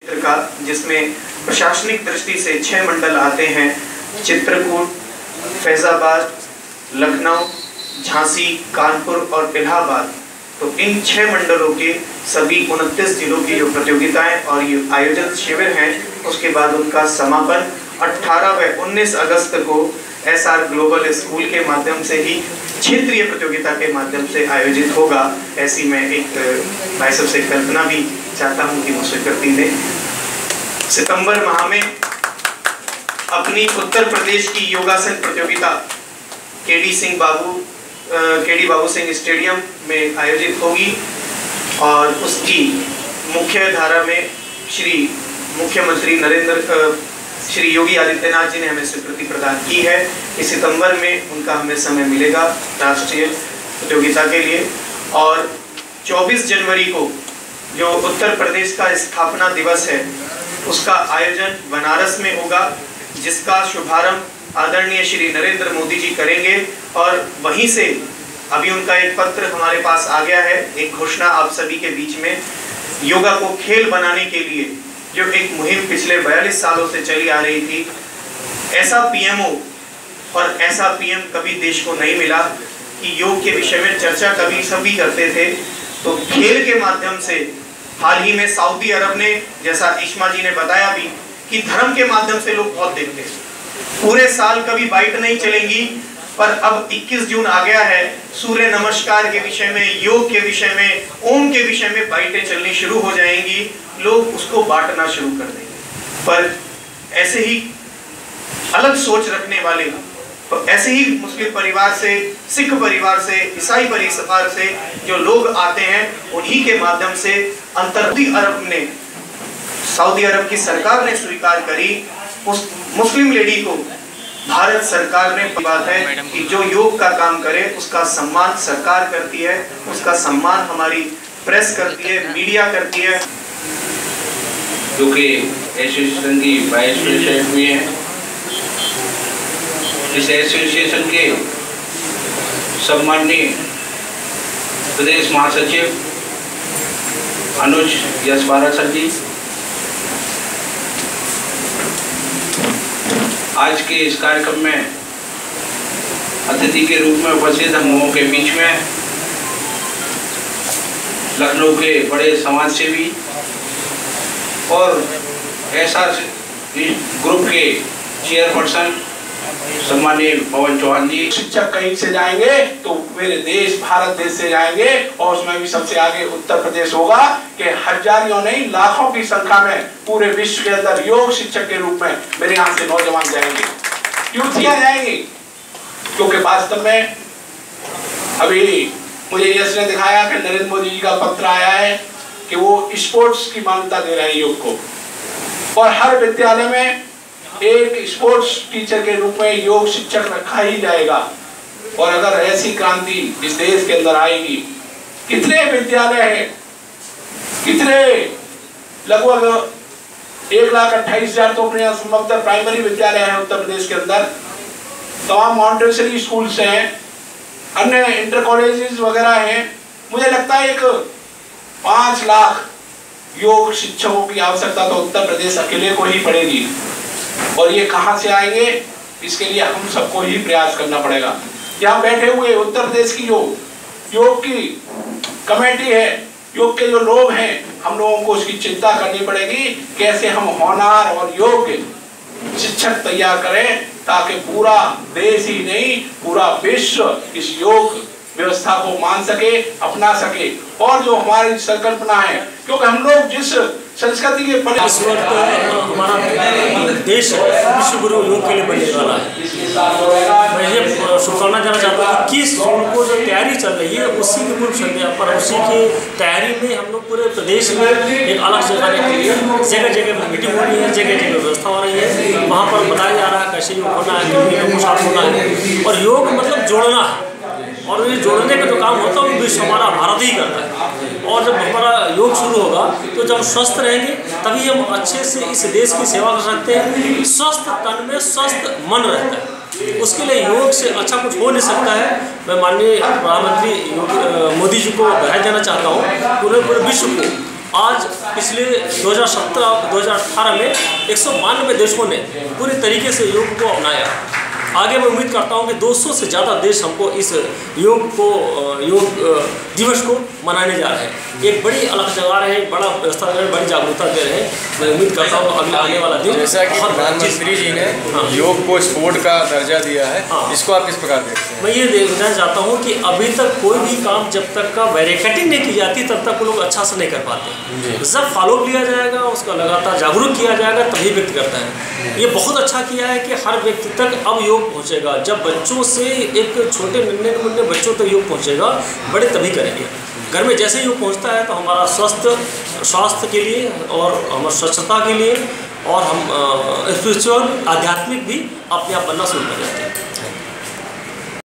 का, जिसमें प्रशासनिक दृष्टि से 6 मंडल आते हैं: चित्रकूट, फैजाबाद, लखनऊ, झांसी, कानपुर और इलाहाबाद। तो इन 6 मंडलों के सभी 29 जिलों की जो प्रतियोगिताएं और ये आयोजन शिविर हैं, उसके बाद उनका समापन 18 व 19 अगस्त को SR ग्लोबल स्कूल के माध्यम से ही क्षेत्रीय प्रतियोगिता के माध्यम से आयोजित होगा। ऐसी मैं एक भाई साहब से कल्पना भी चाहता हूं कि मुस्लिम ने सितंबर माह में अपनी उत्तर प्रदेश की योगासन प्रतियोगिता केडी बाबू सिंह स्टेडियम में आयोजित होगी और उसकी मुख्य धारा में मुख्यमंत्री श्री योगी आदित्यनाथ जी ने हमें स्वीकृति प्रदान की है कि सितंबर में उनका हमें समय मिलेगा राष्ट्रीय प्रतियोगिता के लिए। और 24 जनवरी को जो उत्तर प्रदेश का स्थापना दिवस है, उसका आयोजन बनारस में होगा, जिसका शुभारंभ आदरणीय श्री नरेंद्र मोदी जी करेंगे। और वहीं से अभी उनका एक पत्र हमारे पास आ गया है, एक घोषणा आप सभी के बीच में। योगा को खेल बनाने के लिए जो एक मुहिम पिछले 42 सालों से चली आ रही थी, ऐसा पीएमओ और ऐसा पीएम कभी देश को नहीं मिला कि योग के विषय में चर्चा कभी सभी करते थे। तो खेल के माध्यम से हाल ही में सऊदी अरब ने, जैसा इश्मा जी ने बताया भी, कि धर्म के माध्यम से लोग बहुत देखते हैं। पूरे साल कभी बाइट नहीं चलेंगी, पर अब 21 जून आ गया है, सूर्य नमस्कार के विषय में, योग के विषय में, ओम के विषय में बाइटें चलनी शुरू हो जाएंगी, लोग उसको बांटना शुरू कर देंगे। पर ऐसे ही अलग सोच रखने वाले, तो ऐसे ही मुस्लिम परिवार से, सिख परिवार से, ईसाई परिवार से जो लोग आते हैं, उन्हीं के माध्यम से सऊदी अरब की सरकार ने स्वीकार करी उस मुस्लिम लेडी को। भारत सरकार ने बात है कि जो योग का काम करे उसका सम्मान सरकार करती है, उसका सम्मान हमारी प्रेस करती है, मीडिया करती है। जो कि एसोसिएशन की वाइस प्रेसिडेंट हुई हैं, इस एसोसिएशन के सम्माननीय प्रदेश महासचिव अनुज यशपारा सर जी, आज के इस कार्यक्रम में अतिथि के रूप में उपस्थित हम लोगों के बीच में लखनऊ के बड़े समाज सेवी और SR ग्रुप के चेयरपर्सन सम्माननीय पवन चौहान जी। शिक्षक कहीं से जाएंगे तो मेरे देश भारत देश से जाएंगे और उसमें भी सबसे आगे उत्तर प्रदेश होगा कि हजारों नहीं लाखों की संख्या में पूरे विश्व के अंदर योग शिक्षक के रूप में मेरे यहाँ से नौजवान जाएंगे, युवतियां जाएंगी। क्योंकि वास्तव में अभी मुझे यश ने दिखाया कि नरेंद्र मोदी जी का पत्र आया है कि वो स्पोर्ट्स की मान्यता दे रहे हैं योग को, और हर विद्यालय में एक स्पोर्ट्स टीचर के रूप में योग शिक्षक रखा ही जाएगा। और अगर ऐसी क्रांति इस देश के अंदर आएगी, कितने विद्यालय हैं, कितने लगभग 1,28,000 तो अपने संभवतः प्राइमरी विद्यालय हैं उत्तर प्रदेश के अंदर, तमाम मॉन्टेसरी स्कूल्स हैं, अन्य इंटर कॉलेजेस वगैरह हैं। मुझे लगता है एक 5 लाख योग शिक्षकों की आवश्यकता तो उत्तर प्रदेश अकेले को ही पड़ेगी। और ये कहां से आएंगे, इसके लिए हम सबको ही प्रयास करना पड़ेगा। यहाँ बैठे हुए उत्तर प्रदेश की जो योग की कमेटी है, योग के जो लोग हैं, हम लोगों को उसकी चिंता करनी पड़ेगी, कैसे हम होनहार और योग्य शिक्षक तैयार करें ताकि पूरा देश ही नहीं पूरा विश्व इस योग व्यवस्था को मान सके, अपना सके। और जो हमारी संकल्पना है, क्योंकि हम लोग जिस संस्कृति के इस वक्त हमारा देश विश्व गुरु योग के लिए बनने वाला है। मैं ये शुभकामना देना चाहता हूँ कि 21 जून को जो तैयारी चल रही है, उसी की पूर्व संध्या पर, उसी की तैयारी में हम लोग पूरे प्रदेश में एक अलग जगह के लिए जगह जगह पर मीटिंग हो रही है, जगह जगह व्यवस्था हो रही है। वहाँ पर बताया जा रहा है कैसे योग होना है, कितने लोगों को साथ होना है। और योग मतलब जोड़ना है, और ये जोड़ने का जो काम होता है वो विश्व हमारा भारत ही करता है। और जब हमारा योग शुरू होगा तो जब स्वस्थ रहेंगे तभी हम अच्छे से इस देश की सेवा कर सकते हैं। स्वस्थ तन में स्वस्थ मन रहता है, उसके लिए योग से अच्छा कुछ हो नहीं सकता है। मैं माननीय प्रधानमंत्री मोदी जी को बधाई देना चाहता हूँ, पूरे विश्व को आज पिछले 2017-2018 में 192 देशों ने पूरे तरीके से योग को अपनाया। आगे मैं उम्मीद करता हूँ कि 200 से ज़्यादा देश हमको इस योग दिवस को मनाने जा रहे हैं। एक बड़ी अलग जगह रहे हैं, बड़ा व्यवस्था दे रहे हैं, बड़ी जागरूकता दे रहे हैं। मैं उम्मीद करता हूँ अगले आने वाला दिन, जैसा कि प्रधानमंत्री जी ने योग को स्पोर्ट का दर्जा दिया है, इसको आप किस प्रकार देखते हैं? मैं ये देखना चाहता हूँ कि अभी तक कोई भी काम जब तक का बैरिकेडिंग नहीं की जाती तब तक वो लोग अच्छा से नहीं कर पाते। जब फॉलो किया जाएगा, उसका लगातार जागरूक किया जाएगा, तभी व्यक्ति करता है। ये बहुत अच्छा किया है कि हर व्यक्ति तक अब योग पहुँचेगा। जब बच्चों से एक छोटे नन्हे बच्चों तक योग पहुँचेगा, बड़े तभी करेंगे। घर में जैसे योग पहुँचता है तो हमारा स्वास्थ्य के लिए और हमारी स्वच्छता के लिए और हम स्पिरिचुअल आध्यात्मिक भी अपने आप बनना शुरू कर देते हैं।